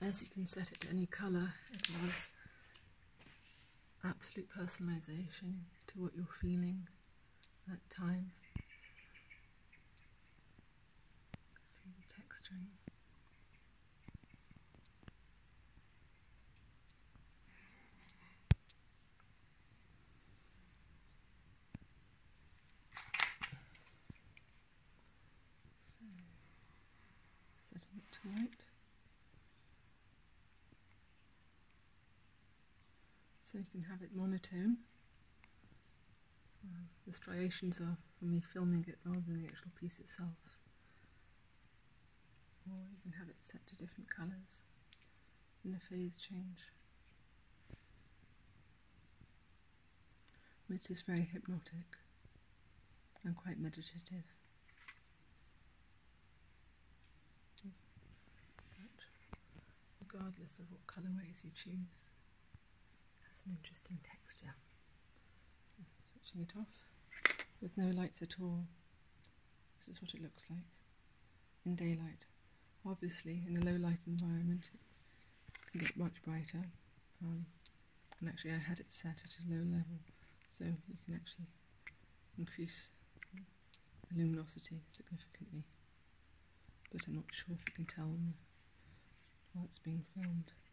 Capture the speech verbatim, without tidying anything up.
As you can set it to any colour, it allows absolute personalisation to what you're feeling at that time. See the texturing. So, setting it to white. So you can have it monotone. Uh, the striations are from me filming it rather than the actual piece itself. Or you can have it set to different colours in a phase change, which is very hypnotic and quite meditative. But regardless of what colourways you choose, an interesting texture. So switching it off with no lights at all. This is what it looks like in daylight. Obviously, in a low light environment, it can get much brighter. Um, and actually, I had it set at a low level, so you can actually increase the luminosity significantly. But I'm not sure if you can tell on the, while it's being filmed.